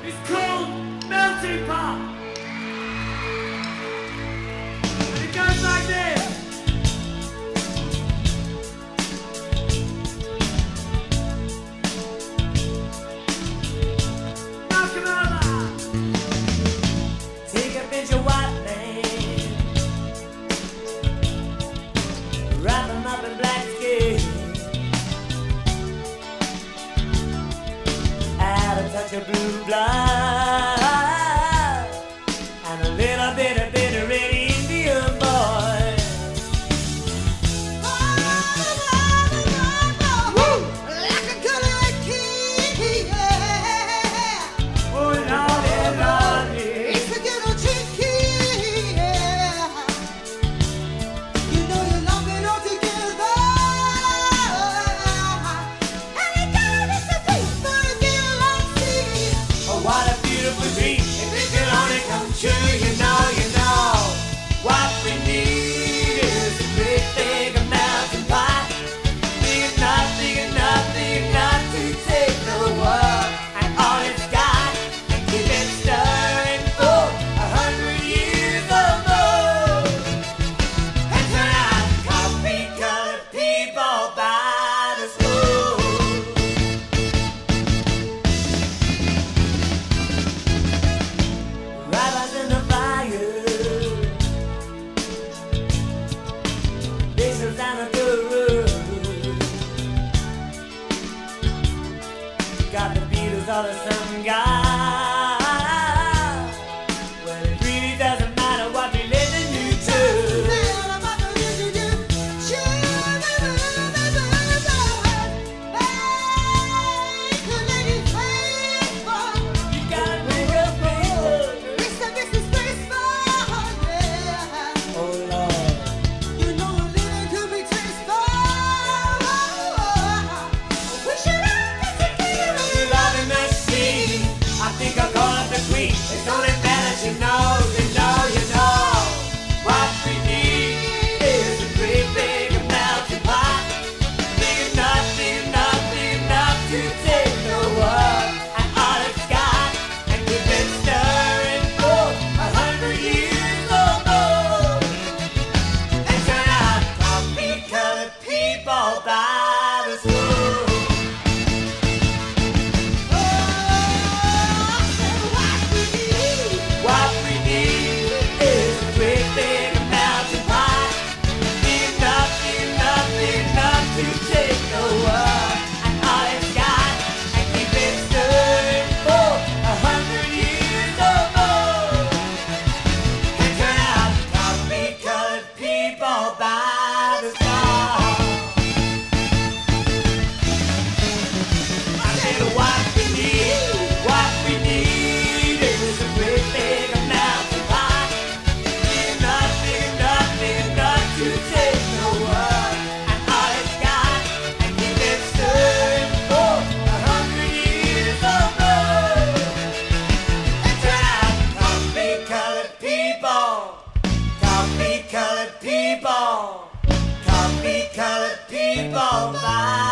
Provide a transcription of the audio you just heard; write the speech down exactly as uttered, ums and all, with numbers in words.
It's called Melting Pot. And it goes like this. Now come over. Take a pinch of white man, wrap them up in black skin, add a touch of blue blood, and a little bit of bitter red Indian boy. Woo! Like a colored key, yeah. Oh, Lordy, Lordy. It's a ghetto tricky, yeah. You know you love it all together. And it got us a piece for a girl like me. Oh, what a beautiful dream. If it could only come true, you know, you know. What we need is a great big mountain pot. Big enough, big enough, big enough to take the world and all it's got and keep it stirring for a hundred years or more. And turn out coffee-colored people by the school. Rabbits in the fire, Bishops down the road. Got the Beatles all of some guy. Well, it really doesn't matter what we listen to. Man, I'm about to listen to Hey, the lady faithful. You gotta make a paper. Mister Missus Graceful, yeah. Oh Lord, You know living could be tasteful. We should all get together. you loving machine. I think I'll call up the queen. It's only fair that you know, you know, you know. What we need is a great big melting pot. Big enough, big enough, big enough to take the world and all it's got and keep it stirring for a hundred years or more. And turn out coffee-colored people by the school. What we need is a great big mountain pot. Big enough, big enough, big enough to take the world and all it's got and keep it stirring for a hundred years or more. And turn out coffee-colored people by the star. I said what we need, what we need is a great big mountain pot. Big enough, big enough, big enough to take the world and all it's got and keep it stirring for a hundred years or more. And turn out coffee-colored people, coffee-colored people, coffee-colored people by